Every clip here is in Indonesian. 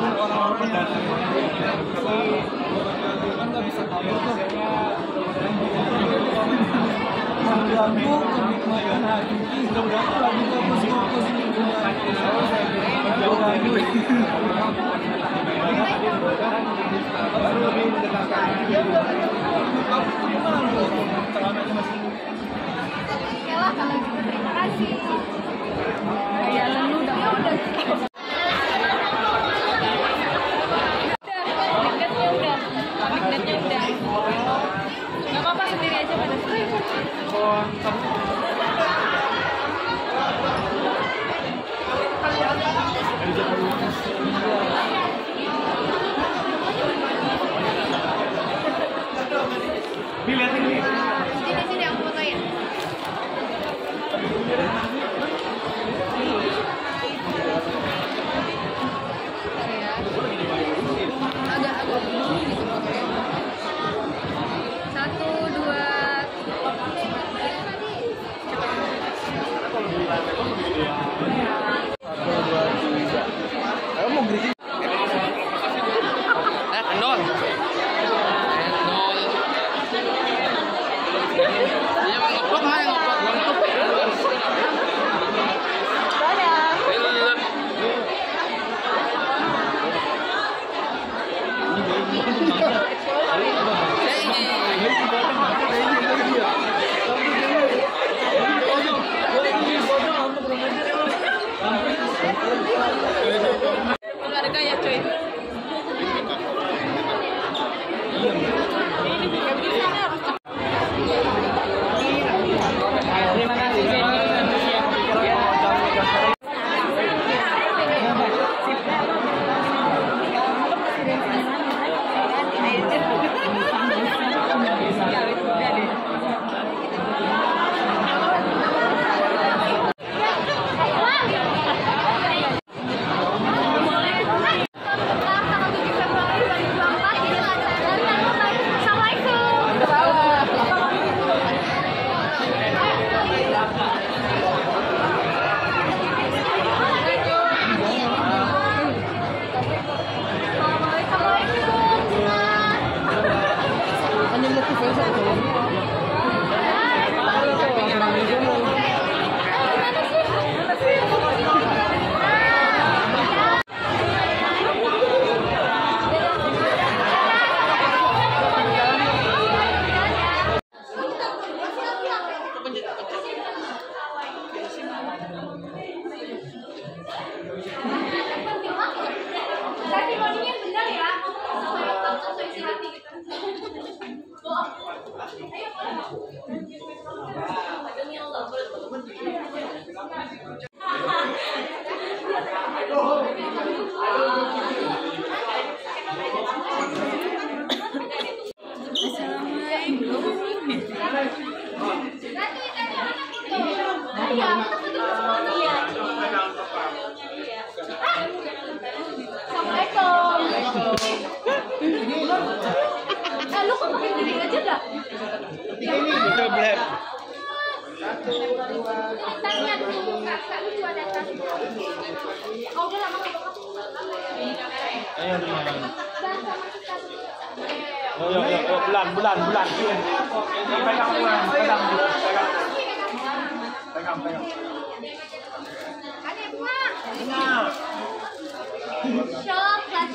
orang-orang yang kan nggak bisa kabur tuh. Mengganggu kenikmatan hakiki. Udah lagi fokus mengganggu. Baru lebih mendekatkan. Dia gimana tuh? Celananya masih. Oke lah kalau gitu terima kasih. Kayak lu udah. Magnetnya udah. Gak apa-apa sendiri aja pada sendiri. Lihat ini. Sini aku fotoin. Agak gitu fotonya. 1, 2. Ayo mau gini. Endol. Iya, ngeplok mah ngeplok. Keluarga ya cuy. Terima kasih. Lu kok pakai gini aja dah? Udah blek. Tanya dulu kakak lu juga datang. Oh udah lama Ayo bulan. Pegang. Ada bunga. Coklat.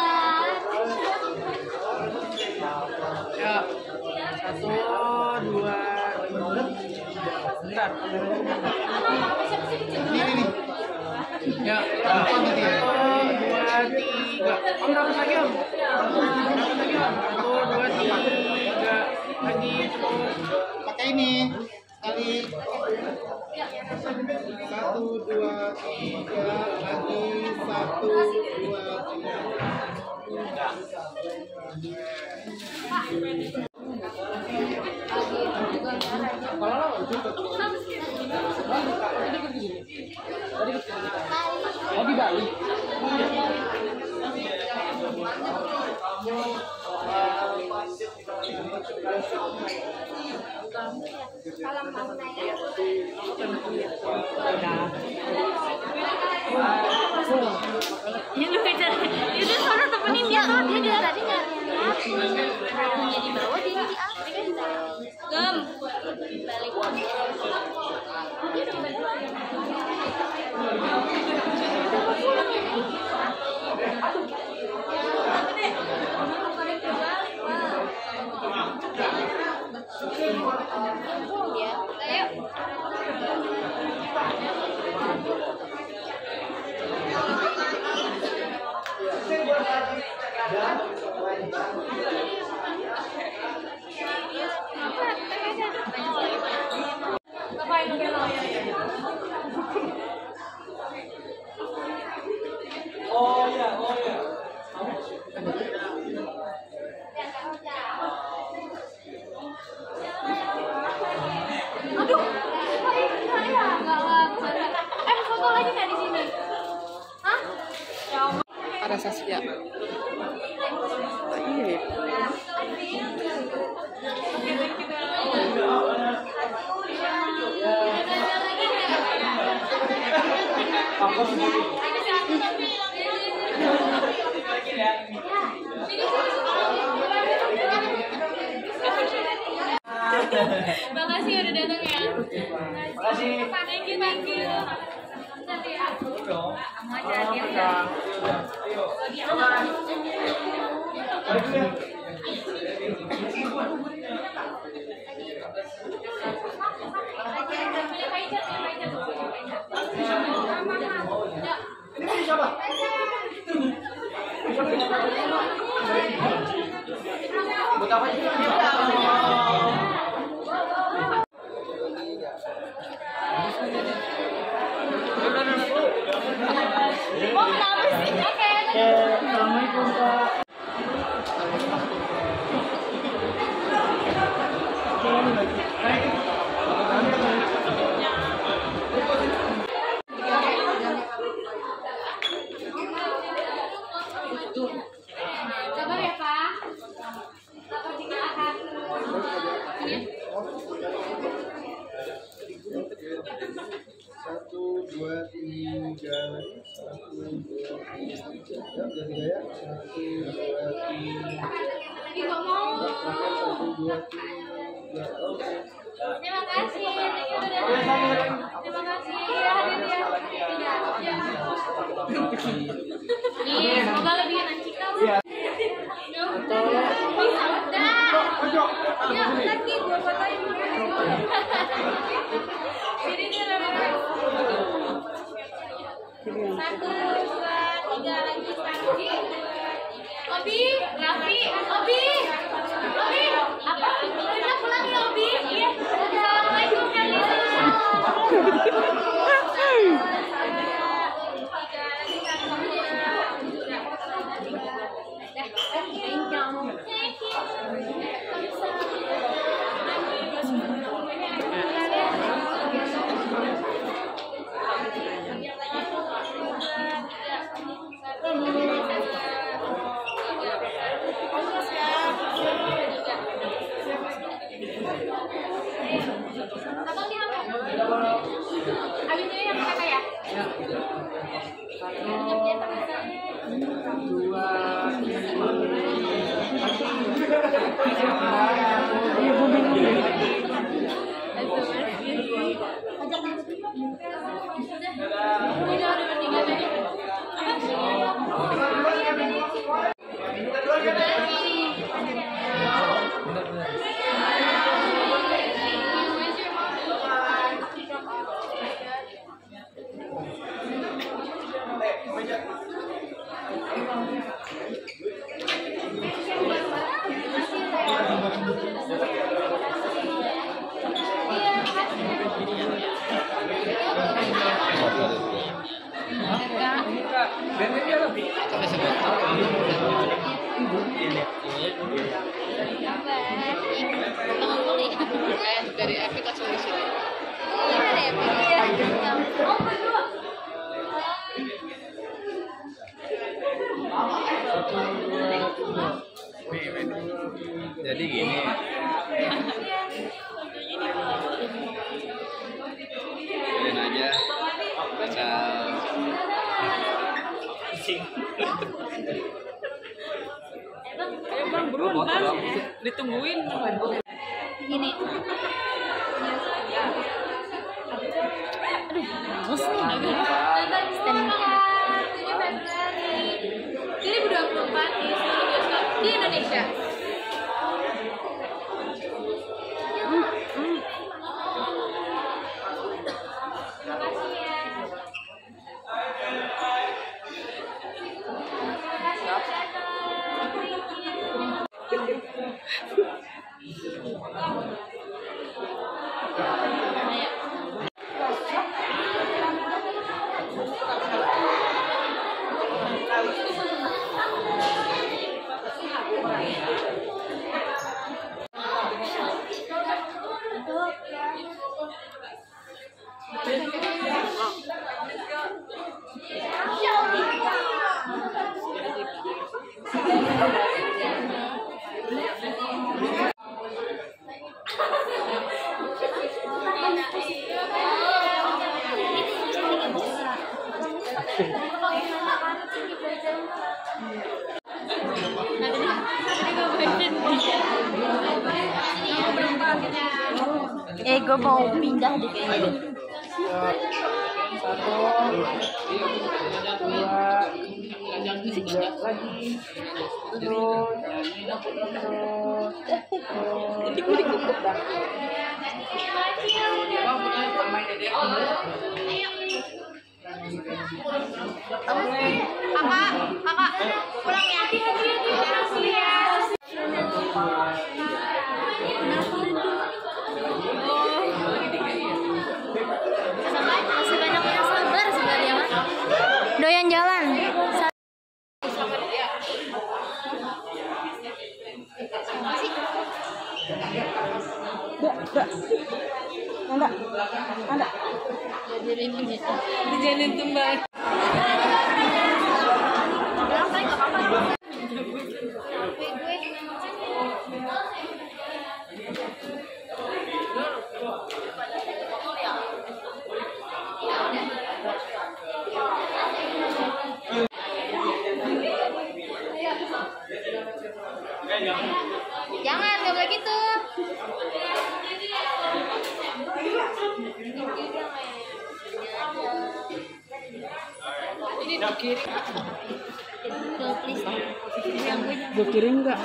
Ya. 1, 2, 3. Bentar. Ini. Ya. 1, 2, 3. Om dapat lagi om. 1, 2, 3. Lagi terus. Pakai ini. Sekali. 1, 2, 3. Lagi 1, 2, 3. Oh di Bali. Ini lu kejar. Di bawah dia di atas. Gem. Balik. Aduh, foto lagi nggak di sini? Hah? Ada Saskia. Iya. Makasih udah datang ya. Makasih. Thank you, thank you. Nanti ya. Mau jadi ya. Mau kenapa sih? Oke. Assalamualaikum Pak. Sabar ya Pak. Sabar dikit akan. Satu, dua, tiga, satu, dua, tiga, ya, satu, dua, tiga, Tapi nggak mau. satu, dua, tiga, oke. Terima kasih. Thank you udah datang. Terima kasih. Ya, hadir ya. Ya. Nih, semoga lebih enak kita. Iya. Bisa udah. Ya, lagi gua fotoin. Ini dia namanya. 1, 2, 3 lagi. Obi, Raffi, Obi, apa? Kita pulang ya Obi. Iya. Assalamualaikum Abis ini yang kakak ya? Dari Epic Solution. Jadi gini. Kalian aja. Asal Bang, buruan bang. Ditungguin. Ini. Aduh, stand 7 Februari 2024 di seluruh bioskop di Indonesia. Terima kasih ya. Gue mau pindah deh kayaknya. 1, 2, 3 lagi. Kakak, pulang ya. Makasih ya. Masih banyak yang sabar sebenarnya mah. Doyan jalan. Ada. Dijalin tumbang. Jangan, gak boleh gitu. Ini dikirim. Please. Gue kirim nggak?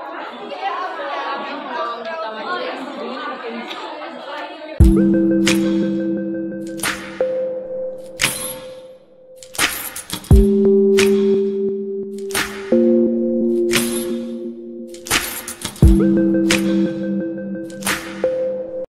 Thank you.